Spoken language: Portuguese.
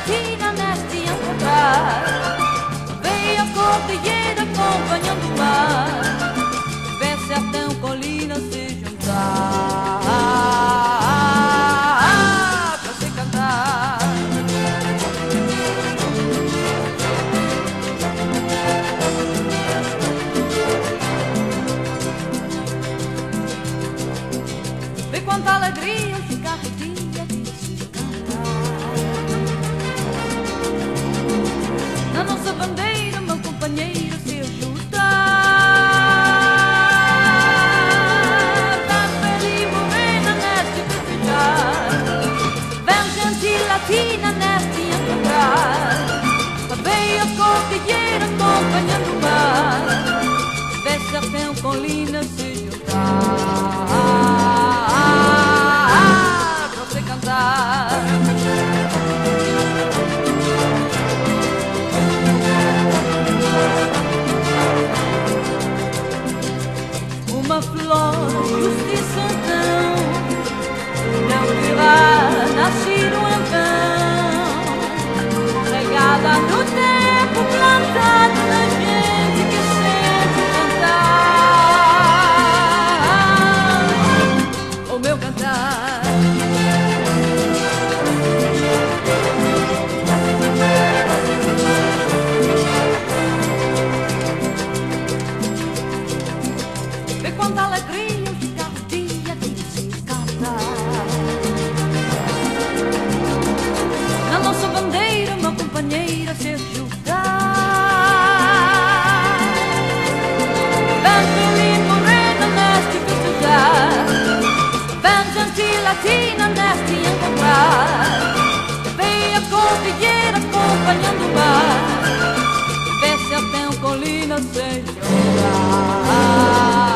latina neste encontrar. Vem a cordilheira acompanhando o mar, vê sertão, colina se juntar pra se cantar. Vê quanta alegria fica arrepia de se cantar. Na nossa bandeira, meu companheiro, se ajudar. Vem feliz morena neste festejar, vem gentil latina neste encontrar. Vem a cordilheira acompanhando o mar, vê sertão, colina se juntar pra você cantar. Uma flor, justiça então, não terá nascido em vão, regada no tempo, plantada na gente que sente cantar o meu cantar. Vê quanta alegria fica o dia de se cantar. Na nossa bandeira, meu companheiro, se ajudar. Vem feliz morena neste festejar, vem gentil latina neste encontrar. Vem a cordilheira acompanhando o mar, vê sertão, colina sem chorar.